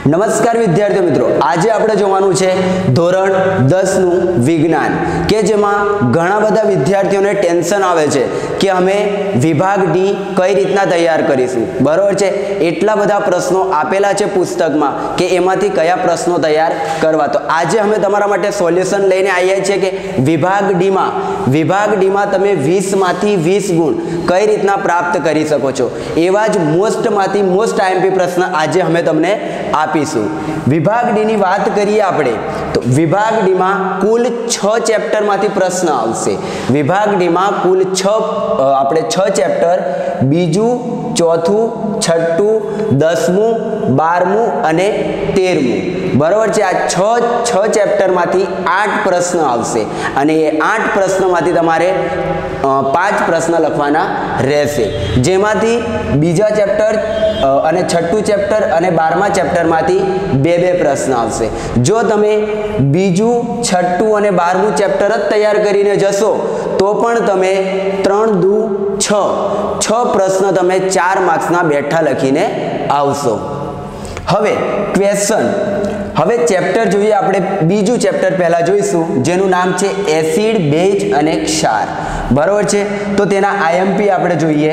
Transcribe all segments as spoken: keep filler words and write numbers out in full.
નમસ્કાર વિદ્યાર્થી મિત્રો, આજે આપણે જોવાનું છે ધોરણ દસ નું વિજ્ઞાન કે જેમાં ઘણા બધા વિદ્યાર્થીઓને ટેન્શન આવે છે કે અમે વિભાગ ડી કઈ રીતના તૈયાર કરીશું, બરોબર છે। એટલા બધા પ્રશ્નો આપેલા છે પુસ્તકમાં કે એમાંથી કયા પ્રશ્નો તૈયાર કરવા। તો આજે અમે તમારા માટે સોલ્યુશન લઈને આવ્યા છીએ કે વિભાગ ડી માં વિભાગ ડી માં તમે વીસ માંથી વીસ ગુણ કઈ રીતના પ્રાપ્ત કરી શકો છો, એવા જ મોસ્ટ માંથી મોસ્ટ આઈએમપી પ્રશ્ન આજે અમે તમને આપીશું। વિભાગ ડી ની વાત કરીએ આપણે તો વિભાગ ડી માં કુલ છ ચેપ્ટર માંથી પ્રશ્ન આવશે। વિભાગ ડી માં કુલ છ આપણે છ ચેપ્ટર બીજું, ચોથું, છઠ્ઠું, દસમું, બારમું અને તેરમું, બરાબર છે। આ છ છ ચેપ્ટર માંથી આઠ પ્રશ્ન આવશે અને એ આઠ પ્રશ્નોમાંથી તમારે પાંચ પ્રશ્ન લખવાના રહેશે, જેમાંથી બીજા ચેપ્ટર અને છઠ્ઠું ચેપ્ટર અને બારમા ચેપ્ટરમાંથી બે બે પ્રશ્ન આવશે। જો તમે બીજું, છઠ્ઠું અને બારમું ચેપ્ટર જ તૈયાર કરીને જશો તો પણ તમે ત્રણ દુ છ છ પ્રશ્ન તમે ચાર માર્ક્સના બેઠા લખીને આવશો। હવે ક્વેશ્ચન, હવે ચેપ્ટર જોઈએ આપણે। બીજું ચેપ્ટર પહેલા જોઈશું જેનું નામ છે એસિડ, બેઝ અને ક્ષાર, બરાબર છે। તો તેના આઈએમપી આપણે જોઈએ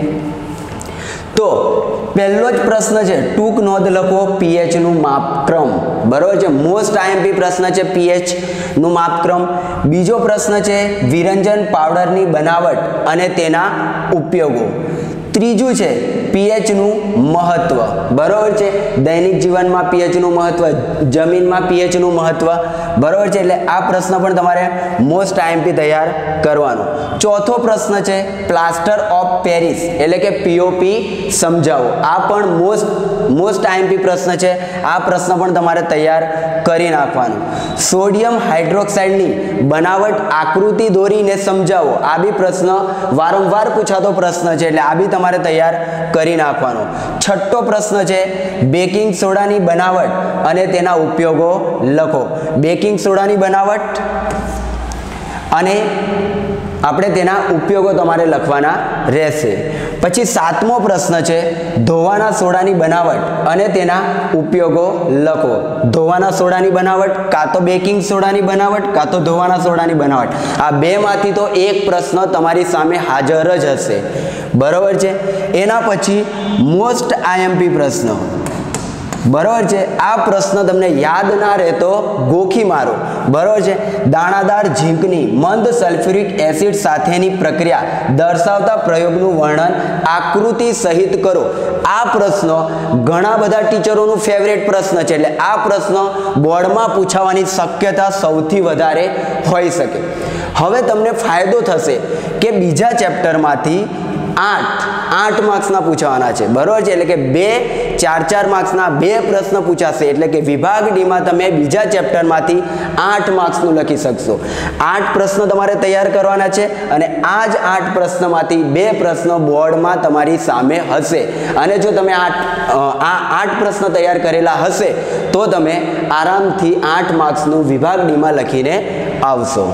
તો પહેલો જ પ્રશ્ન છે ટૂંક નોંધ લખો પીએચ નું માપક્રમ, બરાબર છે। મોસ્ટ આઈએમપી પ્રશ્ન છે પીએચ નું માપક્રમ। બીજો પ્રશ્ન છે વિરંજન પાવડરની બનાવટ અને તેના ઉપયોગો। ત્રીજું છે પીએચ નું મહત્વ, બરાબર છે। દૈનિક જીવનમાં પીએચ નું મહત્વ, જમીનમાં પીએચ નું મહત્વ, બરાબર છે। એટલે આ પ્રશ્ન પણ તમારે મોસ્ટ આઈએમપી તૈયાર કરવાનો। ચોથો પ્રશ્ન છે પ્લાસ્ટર ઓફ પેરિસ એટલે કે પીઓપી સમજાવો। આ પણ મોસ્ટ મોસ્ટ આઈએમપી પ્રશ્ન છે, આ પ્રશ્ન પણ તમારે તૈયાર કરી નાખવાનો। સોડિયમ હાઇડ્રોક્સાઇડની બનાવટ આકૃતિ દોરીને સમજાવો। આ બી પ્રશ્ન વારંવાર પૂછાતો પ્રશ્ન છે, એટલે આ બી તમારે તૈયાર કરી નાખવાનો। છઠ્ઠો પ્રશ્ન છે બેકિંગ સોડાની બનાવટ અને તેના ઉપયોગો લખો। બેકિંગ સોડાની બનાવટ અને આપણે તેના ઉપયોગો તમારે લખવાના રહેશે। પછી સાતમો પ્રશ્ન છે ધોવાના સોડાની બનાવટ અને તેના ઉપયોગો લખો। ધોવાના સોડાની બનાવટ કાં તો બેકિંગ સોડાની બનાવટ કાં તો ધોવાના સોડાની બનાવટ, આ બે માંથી તો એક પ્રશ્ન તમારી સામે હાજર જ હશે, બરાબર છે। એના પછી મોસ્ટ આઈએમપી પ્રશ્ન, બરાબર છે। આ પ્રશ્ન તમને યાદ ના રહેતો ગોખી મારો, બરાબર છે। દાણાદાર ઝીંકની મંદ સલ્ફ્યુરિક એસિડ સાથેની પ્રક્રિયા દર્શાવતા પ્રયોગનું વર્ણન આકૃતિ સહિત કરો। આ પ્રશ્ન ઘણા બધા ટીચરોનું ફેવરેટ પ્રશ્ન છે, એટલે આ પ્રશ્ન બોર્ડમાં પૂછાવાની શક્યતા સૌથી વધારે હોઈ શકે। હવે તમને ફાયદો થશે કે બીજા ચેપ્ટરમાંથી આઠ આઠ માર્ક્સના પૂછવાના છે, બરાબર છે। એટલે કે બે ચાર ચાર માર્ક્સના બે પ્રશ્ન પૂછાશે, એટલે કે વિભાગ ડીમાં તમે બીજા ચેપ્ટરમાંથી આઠ માર્ક્સનું લખી શકશો। આઠ પ્રશ્નો તમારે તૈયાર કરવાના છે અને આ જ આઠ પ્રશ્નોમાંથી બે પ્રશ્નો બોર્ડમાં તમારી સામે હશે, અને જો તમે આઠ આ આઠ પ્રશ્નો તૈયાર કરેલા હશે તો તમે આરામથી આઠ માર્ક્સનું વિભાગ ડીમાં લખીને આવશો।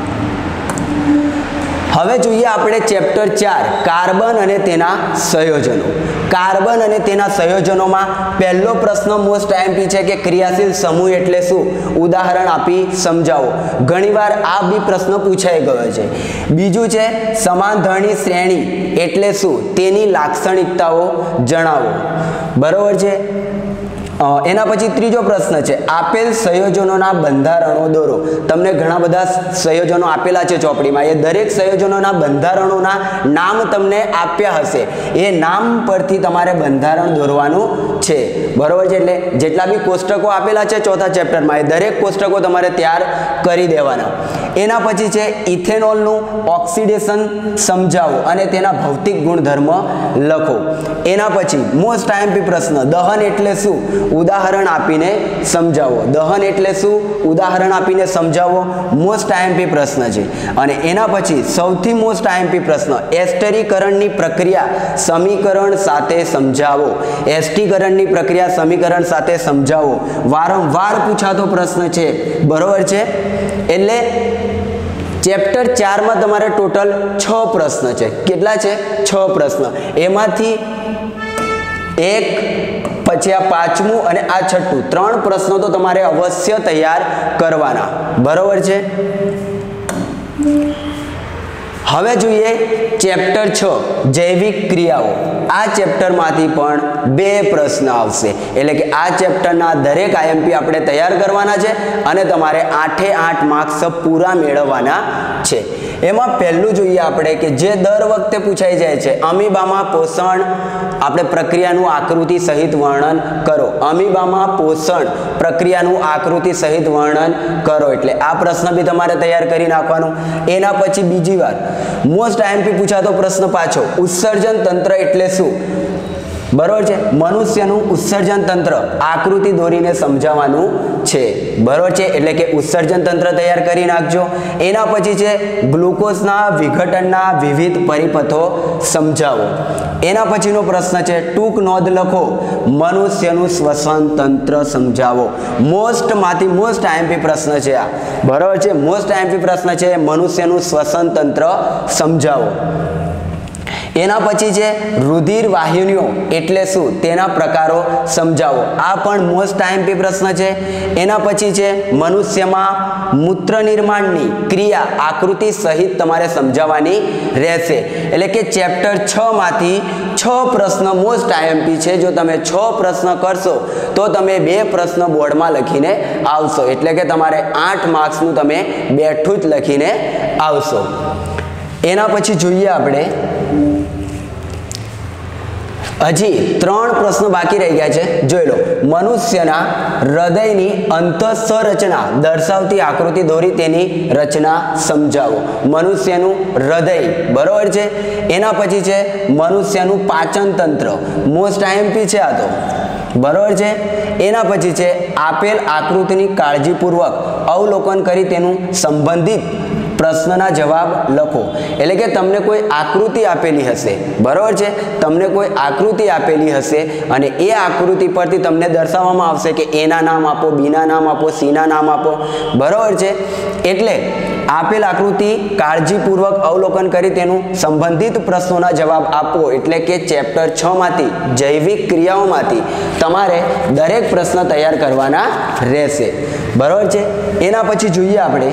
હવે જોઈએ આપણે ચેપ્ટર ચાર કાર્બન અને તેના સંયોજનો। કાર્બન અને તેના સંયોજનોમાં પહેલો પ્રશ્ન મોસ્ટ આઈએમપી છે કે ક્રિયાશીલ સમૂહ એટલે શું, ઉદાહરણ આપી સમજાવો। ઘણીવાર આ બી પ્રશ્ન પૂછાઈ ગયો છે। બીજું છે સમાન ધણની શ્રેણી એટલે શું, તેની લાક્ષણિકતાઓ જણાવો, બરાબર છે। એના પછી ત્રીજો પ્રશ્ન છે આપેલ સંયોજનોના બંધારણો દોરો। તમને ઘણા બધા સંયોજનો આપેલા છે ચોપડીમાં, એ દરેક સંયોજનોના બંધારણોના નામ તમને આપ્યા હશે, એ નામ પરથી તમારે બંધારણ દોરવાનું છે, બરોબર છે। એટલે જેટલા બી કોષ્ટકો આપેલા છે ચોથા ચેપ્ટરમાં, એ દરેક કોષ્ટકો તમારે તૈયાર કરી દેવાના। એના પછી છે ઇથેનોલનું ઓક્સિડેશન સમજાવો અને તેના ભૌતિક ગુણધર્મ લખો। એના પછી મોસ્ટ આઈએમપી પ્રશ્ન દહન એટલે શું, ઉદાહરણ આપીને સમજાવો। દહન એટલે શું, ઉદાહરણ આપીને સમજાવો, મોસ્ટ આઈએમપી પ્રશ્ન છે। અને એના પછી સૌથી મોસ્ટ આઈએમપી પ્રશ્ન એસ્ટરીકરણની પ્રક્રિયા સમીકરણ સાથે સમજાવો। એસ્ટરીકરણની પ્રક્રિયા સમીકરણ સાથે સમજાવો, વારંવાર પૂછાતો પ્રશ્ન છે, બરોબર છે। એટલે ચેપ્ટર ચાર માં તમારે ટોટલ છ પ્રશ્ન છે। કેટલા છે? છ પ્રશ્ન। એમાંથી એક પછી આ પાંચમું અને આ છઠ્ઠું ત્રણ પ્રશ્નો તો તમારે અવશ્ય તૈયાર કરવાના, બરોબર છે। હવે જોઈએ ચેપ્ટર છ જૈવિક ક્રિયાઓ। આ ચેપ્ટરમાંથી પણ બે પ્રશ્ન આવશે, એટલે કે આ ચેપ્ટરના દરેક આઈએમપી આપણે તૈયાર કરવાના છે અને તમારે આઠે આઠ માર્ક્સ પૂરા મેળવવાના છે। એમાં પહેલું જોઈએ આપણે કે જે દર વખતે પૂછાઈ જાય છે, અમીબામાં પોષણ આપણે પ્રક્રિયાનું આકૃતિ સહિત વર્ણન કરો। અમીબામાં પોષણ પ્રક્રિયાનું આકૃતિ સહિત વર્ણન કરો, એટલે આ પ્રશ્ન બી તમારે તૈયાર કરી નાખવાનો। એના પછી બીજી વાર મોસ્ટ આઈએમપી પૂછાતો પ્રશ્ન પાછો, ઉત્સર્જન તંત્ર એટલે શું, બરોબર છે। મનુષ્યનું ઉત્સર્જન તંત્ર આકૃતિ દોરીને સમજાવવાનું છે, બરોબર છે, એટલે કે ઉત્સર્જન તંત્ર તૈયાર કરી નાખજો। એના પછી છે ગ્લુકોઝના વિઘટનના વિવિધ પરિપથો સમજાવો। એના પછીનો પ્રશ્ન છે ટૂંક નોંધ લખો, મનુષ્યનું શ્વસન તંત્ર સમજાવો। મોસ્ટ માંથી મોસ્ટ આઈએમપી પ્રશ્ન છે આ, બરોબર છે, મોસ્ટ આઈએમપી પ્રશ્ન છે મનુષ્યનું શ્વસન તંત્ર સમજાવો। એના પછી છે રુધિર વાહિનીઓ એટલે શું, તેના પ્રકારો સમજાવો। આ પણ મોસ્ટ આઈએમપી પ્રશ્ન છે। એના પછી છે મનુષ્યમાં મૂત્ર નિર્માણની ક્રિયા આકૃતિ સહિત તમારે સમજાવવાની રહેશે, એટલે કે ચેપ્ટર છ માંથી છ પ્રશ્ન મોસ્ટ આઈએમપી છે। જો તમે છ પ્રશ્ન કરશો તો તમે બે પ્રશ્ન બોર્ડમાં લખીને આવશો, એટલે કે તમારે આઠ માર્ક્સનું તમે બેઠું જ લખીને આવશો। એના પછી જોઈએ આપણે હજી ત્રણ પ્રશ્નો બાકી રહી ગયા છે, જોઈ લો। મનુષ્યના હૃદયની અંતઃસંરચના દર્શાવતી આકૃતિ દોરી તેની રચના સમજાવો। મનુષ્યનું હૃદય, બરોબર છે। એના પછી છે મનુષ્યનું પાચન તંત્ર, મોસ્ટ આઈએમપી છે આ તો, બરોબર છે। એના પછી છે આપેલ આકૃતિની કાળજીપૂર્વક અવલોકન કરી તેનું સંબંધિત પ્રશ્નના જવાબ લખો, એટલે કે તમને કોઈ આકૃતિ આપેલી હશે, બરોબર છે, તમને કોઈ આકૃતિ આપેલી હશે અને એ આકૃતિ પરથી તમને દર્શાવવામાં આવશે કે એના નામ આપો, બીના નામ આપો, સીના નામ આપો, બરોબર છે। એટલે આપેલ આકૃતિ કાળજીપૂર્વક અવલોકન કરી તેનું સંબંધિત પ્રશ્નોના જવાબ આપો, એટલે કે ચેપ્ટર છ માંથી જૈવિક ક્રિયાઓમાંથી તમારે દરેક પ્રશ્ન તૈયાર કરવાના રહેશે, બરોબર છે। એના પછી જોઈએ આપણે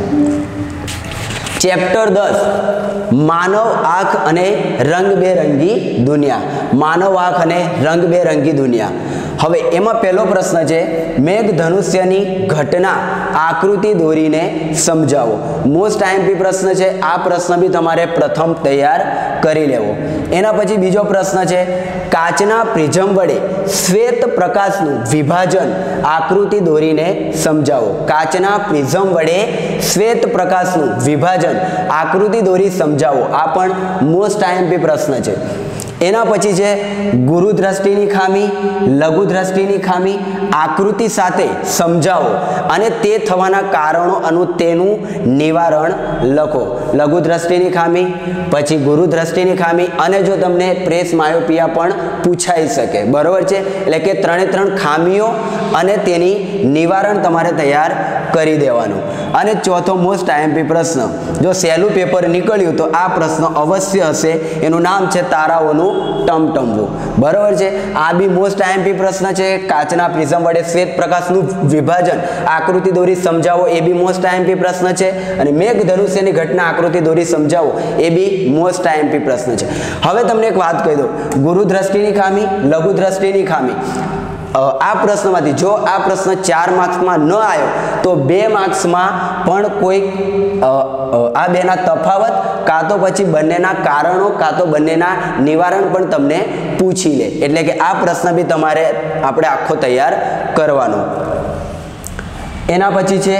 ચેપ્ટર દસ માનવ આંખ અને રંગબેરંગી દુનિયા। માનવ આંખ અને રંગબેરંગી દુનિયા। હવે એમાં પહેલો પ્રશ્ન છે મેઘધનુષ્યની ઘટના આકૃતિ દોરીને સમજાવો। મોસ્ટ આઈએમપી પ્રશ્ન છે, આ પ્રશ્ન બી તમારે પ્રથમ તૈયાર કરી લેવો। એના પછી બીજો પ્રશ્ન છે કાચના પ્રિઝમ વડે શ્વેત પ્રકાશનું વિભાજન આકૃતિ દોરીને સમજાવો। કાચના પ્રિઝમ વડે શ્વેત પ્રકાશનું વિભાજન આકૃતિ દોરી સમજાવો। આ પણ મોસ્ટ આઈએમપી પ્રશ્ન છે। એના પછી છે ગુરુ દ્રષ્ટિની ખામી, લઘુ દ્રષ્ટિની ખામી આકૃતિ સાથે સમજાવો અને તે થવાના કારણો અને તેનું નિવારણ લખો। લઘુ દ્રષ્ટિની ખામી, પછી ગુરુ દ્રષ્ટિની ખામી, અને જો તમને પ્રેસ માયોપિયા પણ પૂછાઈ શકે, બરોબર છે, એટલે કે ત્રણે ત્રણ ખામીઓ અને તેની નિવારણ તમારે તૈયાર કરી દેવાનું। અને ચોથો મોસ્ટ આઈએમપી પ્રશ્ન, જો સહેલું પેપર નીકળ્યું તો આ પ્રશ્ન અવશ્ય હશે, એનું નામ છે તારાઓનું ટમટમવું, બરોબર છે। આ બી મોસ્ટ આઈએમપી પ્રશ્ન છે। કાચના પ્રિઝમ વડે શ્વેત પ્રકાશનું વિભાજન આકૃતિ દોરી સમજાવો, એ બી મોસ્ટ આઈએમપી પ્રશ્ન છે। અને મેઘધનુષ્યની ઘટના આકૃતિ દોરી સમજાવો, એ બી મોસ્ટ આઈએમપી પ્રશ્ન છે। હવે તમને એક વાત કહી દઉં, ગુરુ દ્રષ્ટિની ખામી, લઘુ દ્રષ્ટિની ખામી, આ પ્રશ્નમાંથી જો આ પ્રશ્ન ચાર માર્ક્સમાં ન આવ્યો તો બે માર્ક્સમાં પણ કોઈ આ બેના તફાવત કાં તો પછી બંનેના કારણો કાં તો બંનેના નિવારણ પણ તમને પૂછી લે, એટલે કે આ પ્રશ્ન બી તમારે આપણે આખો તૈયાર કરવાનો। એના પછી છે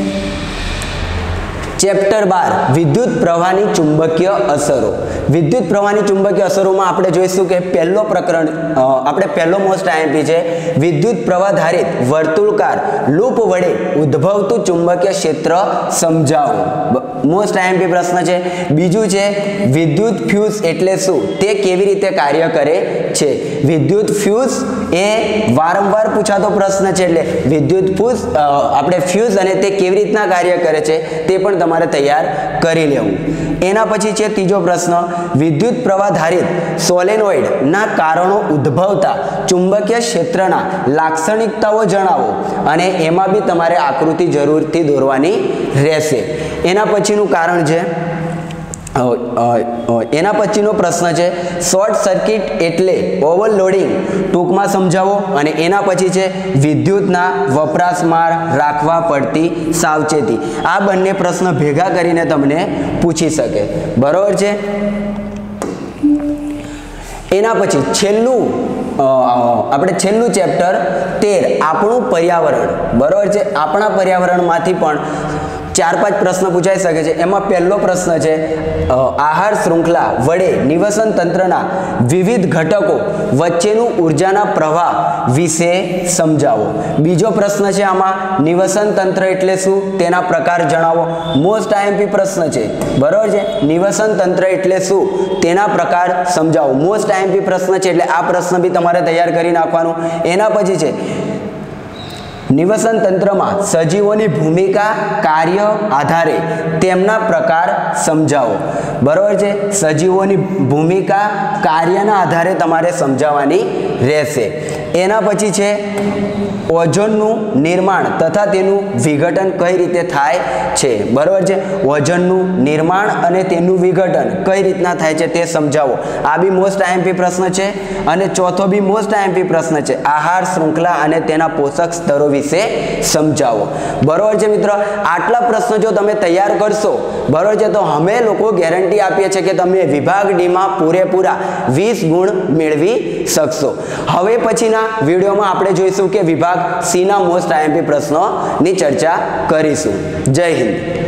ચેપ્ટર બાર વિદ્યુત પ્રવાહની ચુંબકીય અસરો। વિદ્યુત પ્રવાહની ચુંબકીય અસરોમાં આપણે જોઈશું કે પહેલો પ્રકરણ આપણે પહેલો મોસ્ટ આઈએમપી છે વિદ્યુત પ્રવાહ ધારિત વર્તુળાકાર લૂપ વડે ઉદ્ભવતું ચુંબકીય ક્ષેત્ર સમજાવો। મોસ્ટ આઈએમપી પ્રશ્ન છે। બીજું છે વિદ્યુત ફ્યુઝ એટલે શું, તે કેવી રીતે કાર્ય કરે છે. વિદ્યુત ફ્યુઝ એ વારંવાર પૂછાતો પ્રશ્ન છે, એટલે વિદ્યુત ફ્યુઝ આપણે ફ્યુઝ અને તે કેવી રીતના કાર્ય કરે છે તે પણ તમારે તૈયાર કરી લેવું. એના પછી છે ત્રીજો પ્રશ્ન, વિદ્યુત પ્રવાહ ધારિત સોલેનોઇડ ના કારણો ઉદ્ભવતા ચુંબકીય ક્ષેત્રના લાક્ષણિકતાઓ જણાવો, અને એમાં બી તમારે આકૃતિ જરૂરથી દોરવાની રહેશે. એના પછીનું કારણ છે એના પછીનો પ્રશ્ન છે શોર્ટ સર્કિટ એટલે ઓવરલોડિંગ, ટૂંકમાં સમજાવો. અને એના પછી છે વિદ્યુતના વપરાશમાં રાખવા પડતી સાવચેતી. આ બંને પ્રશ્ન ભેગા કરીને તમને પૂછી શકે, બરોબર છે. એના પછી છેલ્લું આપણે છેલ્લું ચેપ્ટર તેર, આપણું પર્યાવરણ, બરોબર છે. આપણા પર્યાવરણમાંથી પણ ચાર પાંચ પ્રશ્ન પૂછાઈ શકે છે. એમાં પહેલો પ્રશ્ન છે આહાર શૃંખલા વડે નિવસન તંત્રના વિવિધ ઘટકો વચ્ચેનું ઉર્જાના પ્રવાહ વિશે સમજાવો. બીજો પ્રશ્ન છે આમાં નિવસન તંત્ર એટલે શું, તેના પ્રકાર જણાવો. મોસ્ટ આઈએમપી પ્રશ્ન છે, બરોબર છે. નિવસન તંત્ર એટલે શું, તેના પ્રકાર સમજાવો. મોસ્ટ આઈએમપી પ્રશ્ન છે, એટલે આ પ્રશ્ન બી તમારે તૈયાર કરી નાખવાનું. એના પછી છે નિવસન તંત્રમાં સજીવોની ભૂમિકા કાર્ય આધારે તેમના પ્રકાર સમજાવો, બરોબર છે. સજીવોની ભૂમિકા કાર્યના આધારે તમારે સમજાવવાની રહેશે. એના પછી છે ઓઝોનનું નિર્માણ તથા તેનું વિઘટન કઈ રીતે થાય છે, બરોબર છે. ઓઝોનનું નિર્માણ અને તેનું વિઘટન કઈ રીતના થાય છે તે સમજાવો. આ બી મોસ્ટ આઈએમપી પ્રશ્ન છે. અને ચોથો બી મોસ્ટ આઈએમપી પ્રશ્ન છે, આહાર શૃંખલા અને તેના પોષક સ્તરો વિશે સમજાવો, બરોબર છે. મિત્રો, આટલા પ્રશ્નો જો તમે તૈયાર કરશો, બરોબર છે, તો અમે લોકો ગેરંટી આપીએ છીએ કે તમે વિભાગ ડી માં પૂરેપૂરા વીસ ગુણ મેળવી શકશો. હવે પછીના વિડીયોમાં આપણે જોઈશું કે વિભાગ સી ના મોસ્ટ આઈએમપી પ્રશ્નોની ચર્ચા કરીશું. જય હિન્દ.